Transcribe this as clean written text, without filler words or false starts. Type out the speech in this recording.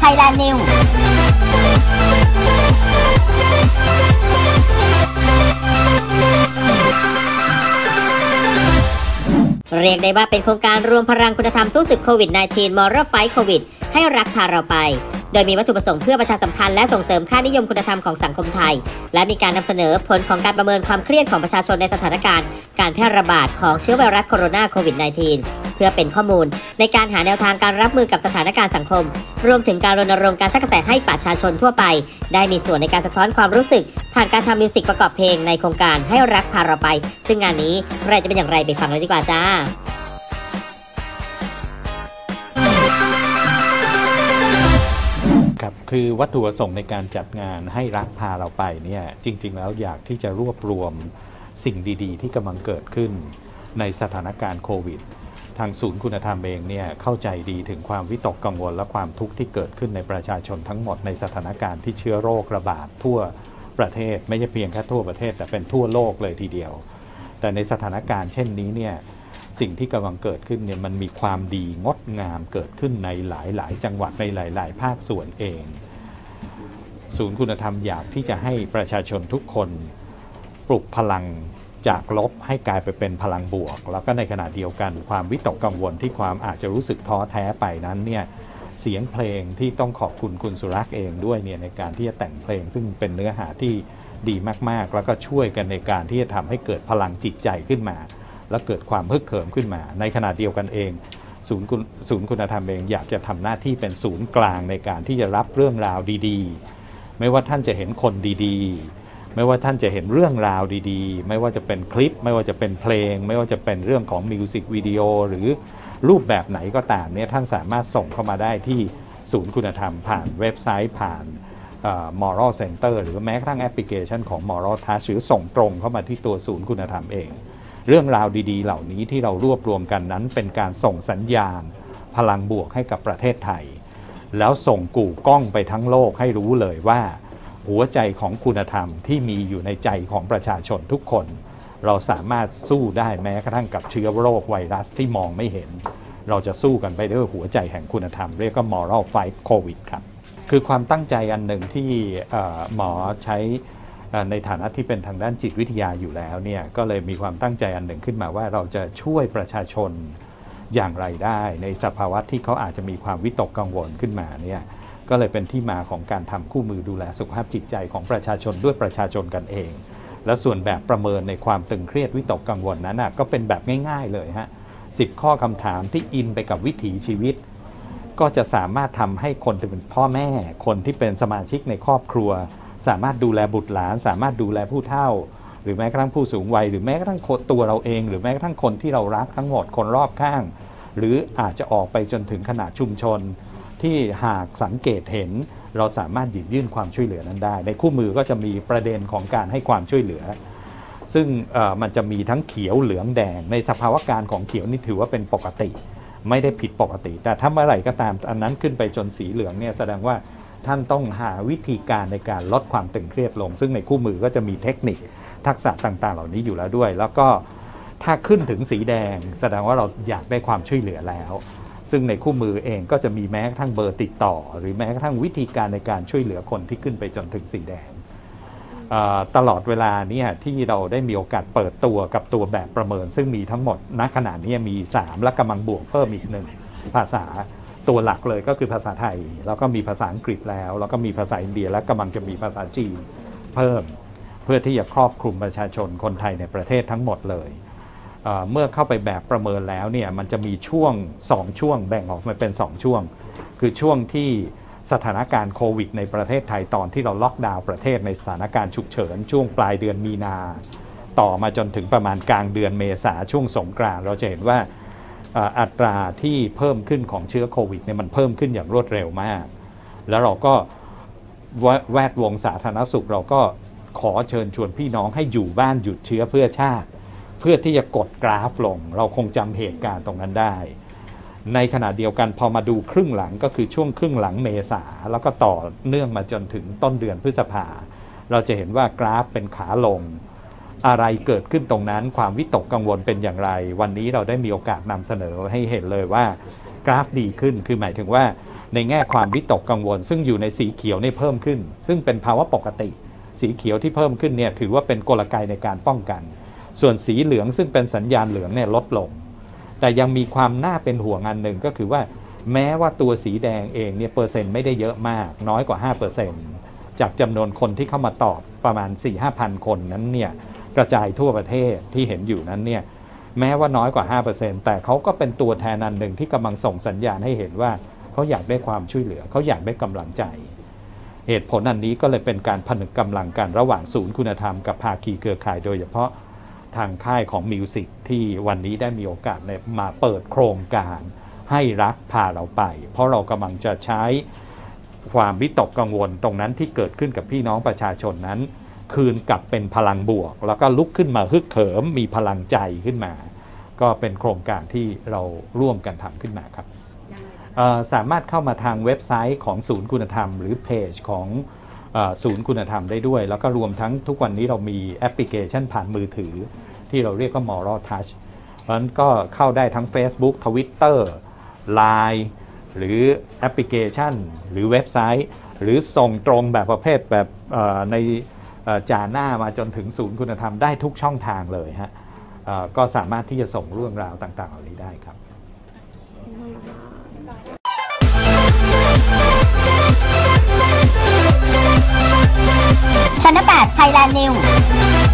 Thailand Newsเรียกได้ว่าเป็นโครงการรวมพลังคุณธรรมสู้ศึกโควิด -19 Moral Fight COVID ให้รักพาเราไปโดยมีวัตถุประสงค์เพื่อประชาสัมพันธ์และส่งเสริมค่านิยมคุณธรรมของสังคมไทยและมีการนำเสนอผลของการประเมินความเครียดของประชาชนในสถานการณ์การแพร่ระบาดของเชื้อไวรัสโคโรนาโควิด -19 เพื่อเป็นข้อมูลในการหาแนวทางการรับมือกับสถานการณ์สังคมรวมถึงการรณรงค์การสร้างกระแสให้ประชาชนทั่วไปได้มีส่วนในการสะท้อนความรู้สึกผ่านการทำมิวสิกประกอบเพลงในโครงการให้รักพาเราไปซึ่งงานนี้รายจะเป็นอย่างไรไปฟังเลยดีกว่าจ้าครับคือวัตถุประสงค์ในการจัดงานให้รักพาเราไปเนี่ยจริงๆแล้วอยากที่จะรวบรวมสิ่งดีๆที่กำลังเกิดขึ้นในสถานการณ์โควิดทางศูนย์คุณธรรมเองเนี่ยเข้าใจดีถึงความวิตกกังวลและความทุกข์ที่เกิดขึ้นในประชาชนทั้งหมดในสถานการณ์ที่เชื้อโรคระบาดทั่วประเทศไม่ใช่เพียงแค่ทั่วประเทศแต่เป็นทั่วโลกเลยทีเดียวแต่ในสถานการณ์เช่นนี้เนี่ยสิ่งที่กำลังเกิดขึ้นเนี่ยมันมีความดีงดงามเกิดขึ้นในหลายๆจังหวัดในหลายๆภาคส่วนเองศูนย์คุณธรรมอยากที่จะให้ประชาชนทุกคนปลุกพลังจากลบให้กลายไปเป็นพลังบวกแล้วก็ในขณะเดียวกันความวิตกกังวลที่ความอาจจะรู้สึกท้อแท้ไปนั้นเนี่ยเสียงเพลงที่ต้องขอบคุณคุณสุรักษ์เองด้วยเนี่ยในการที่จะแต่งเพลงซึ่งเป็นเนื้อหาที่ดีมากๆแล้วก็ช่วยกันในการที่จะทำให้เกิดพลังจิตใจขึ้นมาและเกิดความฮึกเหิมขึ้นมาในขณะเดียวกันเองศูนย์คุณธรรมเองอยากจะทำหน้าที่เป็นศูนย์กลางในการที่จะรับเรื่องราวดีๆไม่ว่าท่านจะเห็นคนดีๆไม่ว่าท่านจะเห็นเรื่องราวดีๆไม่ว่าจะเป็นคลิปไม่ว่าจะเป็นเพลงไม่ว่าจะเป็นเรื่องของมิวสิกวิดีโอหรือรูปแบบไหนก็ตามเนี่ยท่านสามารถส่งเข้ามาได้ที่ศูนย์คุณธรรมผ่านเว็บไซต์ผ่านMoral Center หรือแม้กระทั่งแอปพลิเคชันของ Moral Touch หรือส่งตรงเข้ามาที่ตัวศูนย์คุณธรรมเองเรื่องราวดีๆเหล่านี้ที่เรารวบรวมกันนั้นเป็นการส่งสัญญาณพลังบวกให้กับประเทศไทยแล้วส่งกู่กล้องไปทั้งโลกให้รู้เลยว่าหัวใจของคุณธรรมที่มีอยู่ในใจของประชาชนทุกคนเราสามารถสู้ได้แม้กระทั่งกับเชื้อโรคไวรัสที่มองไม่เห็นเราจะสู้กันไปด้วยหัวใจแห่งคุณธรรมเรียกว่า Moral Fight COVID ครับคือความตั้งใจอันหนึ่งที่หมอใช้ในฐานะที่เป็นทางด้านจิตวิทยาอยู่แล้วเนี่ยก็เลยมีความตั้งใจอันหนึ่งขึ้นมาว่าเราจะช่วยประชาชนอย่างไรได้ในสภาวะที่เขาอาจจะมีความวิตกกังวลขึ้นมาเนี่ยก็เลยเป็นที่มาของการทำคู่มือดูแลสุขภาพจิตใจของประชาชนด้วยประชาชนกันเองและส่วนแบบประเมินในความตึงเครียดวิตกกังวลนั้นก็เป็นแบบง่ายๆเลยฮะ10 ข้อคำถามที่อินไปกับวิถีชีวิตก็จะสามารถทำให้คนที่เป็นพ่อแม่คนที่เป็นสมาชิกในครอบครัวสามารถดูแลบุตรหลานสามารถดูแลผู้เฒ่าหรือแม้กระทั่งผู้สูงวัยหรือแม้กระทั่งตัวเราเองหรือแม้กระทั่งคนที่เรารักทั้งหมดคนรอบข้างหรืออาจจะออกไปจนถึงขนาดชุมชนที่หากสังเกตเห็นเราสามารถหยิบยื่นความช่วยเหลือนั้นได้ในคู่มือก็จะมีประเด็นของการให้ความช่วยเหลือซึ่งมันจะมีทั้งเขียวเหลืองแดงในสภาวะการของเขียวนี่ถือว่าเป็นปกติไม่ได้ผิดปกติแต่ถ้าเมื่อไหร่ก็ตามอันนั้นขึ้นไปจนสีเหลืองเนี่ยแสดงว่าท่านต้องหาวิธีการในการลดความตึงเครียดลงซึ่งในคู่มือก็จะมีเทคนิคทักษะต่างๆเหล่านี้อยู่แล้วด้วยแล้วก็ถ้าขึ้นถึงสีแดงแสดงว่าเราอยากได้ความช่วยเหลือแล้วซึ่งในคู่มือเองก็จะมีแม้กระทั่งเบอร์ติดต่อหรือแม้กระทั่งวิธีการในการช่วยเหลือคนที่ขึ้นไปจนถึงสีแดงตลอดเวลาเนี่ยที่เราได้มีโอกาสเปิดตัวกับตัวแบบประเมินซึ่งมีทั้งหมดณขณะนี้มี3และกำลังบวกเพิ่มอีก1ภาษาตัวหลักเลยก็คือภาษาไทยแล้วก็มีภาษาอังกฤษแล้วก็มีภาษาอินเดียและกำลังจะมีภาษาจีนเพิ่มเพื่อที่จะครอบคลุมประชาชนคนไทยในประเทศทั้งหมดเลยเมื่อเข้าไปแบบประเมินแล้วเนี่ยมันจะมีช่วง2ช่วงแบ่งออกมาเป็น2ช่วงคือช่วงที่สถานการณ์โควิดในประเทศไทยตอนที่เราล็อกดาวน์ประเทศในสถานการณ์ฉุกเฉินช่วงปลายเดือนมีนาต่อมาจนถึงประมาณกลางเดือนเมษาช่วงสงกรานต์เราจะเห็นว่าอัตราที่เพิ่มขึ้นของเชื้อโควิดเนี่ยมันเพิ่มขึ้นอย่างรวดเร็วมากแล้วเราก็แวดวงสาธารณสุขเราก็ขอเชิญชวนพี่น้องให้อยู่บ้านหยุดเชื้อเพื่อชาติเพื่อที่จะกดกราฟลงเราคงจำเหตุการณ์ตรงนั้นได้ในขณะเดียวกันพอมาดูครึ่งหลังก็คือช่วงครึ่งหลังเมษาแล้วก็ต่อเนื่องมาจนถึงต้นเดือนพฤษภาเราจะเห็นว่ากราฟเป็นขาลงอะไรเกิดขึ้นตรงนั้นความวิตกกังวลเป็นอย่างไรวันนี้เราได้มีโอกาสนำเสนอให้เห็นเลยว่ากราฟดีขึ้นคือหมายถึงว่าในแง่ความวิตกกังวลซึ่งอยู่ในสีเขียวนี่เพิ่มขึ้นซึ่งเป็นภาวะปกติสีเขียวที่เพิ่มขึ้นเนี่ยถือว่าเป็นกลไกในการป้องกันส่วนสีเหลืองซึ่งเป็นสัญญาณเหลืองเนี่ยลดลงแต่ยังมีความน่าเป็นห่วงอันหนึ่งก็คือว่าแม้ว่าตัวสีแดงเองเนี่ยเปอร์เซ็นต์ไม่ได้เยอะมากน้อยกว่า 5% จากจำนวนคนที่เข้ามาตอบประมาณ 4-5,000 คนนั้นเนี่ยกระจายทั่วประเทศที่เห็นอยู่นั้นเนี่ยแม้ว่าน้อยกว่า 5% แต่เขาก็เป็นตัวแทนอันหนึ่งที่กำลังส่งสัญญาณให้เห็นว่าเขาอยากได้ความช่วยเหลือเขาอยากได้กำลังใจเหตุผลอันนี้ก็เลยเป็นการผนึกกำลังกันระหว่างศูนย์คุณธรรมกับภาคีเครือข่ายโดยเฉพาะทางค่ายของมิวสิกที่วันนี้ได้มีโอกาสมาเปิดโครงการให้รักพาเราไปเพราะเรากำลังจะใช้ความวิตกกังวลตรงนั้นที่เกิดขึ้นกับพี่น้องประชาชนนั้นคืนกลับเป็นพลังบวกแล้วก็ลุกขึ้นมาฮึกเหิมมีพลังใจขึ้นมาก็เป็นโครงการที่เราร่วมกันทำขึ้นมาครับสามารถเข้ามาทางเว็บไซต์ของศูนย์คุณธรรมหรือเพจของศูนย์คุณธรรมได้ด้วยแล้วก็รวมทั้งทุกวันนี้เรามีแอปพลิเคชันผ่านมือถือที่เราเรียกว่า Moral Touch เพราะฉะนั้นก็เข้าได้ทั้ง Facebook Twitter Line หรือแอปพลิเคชันหรือเว็บไซต์หรือส่งตรงแบบประเภทแบบในจ่าหน้ามาจนถึงศูนย์คุณธรรมได้ทุกช่องทางเลยฮะก็สามารถที่จะส่งเรื่องราวต่างๆเหล่านี้ได้ครับ Channel 8 Thailand News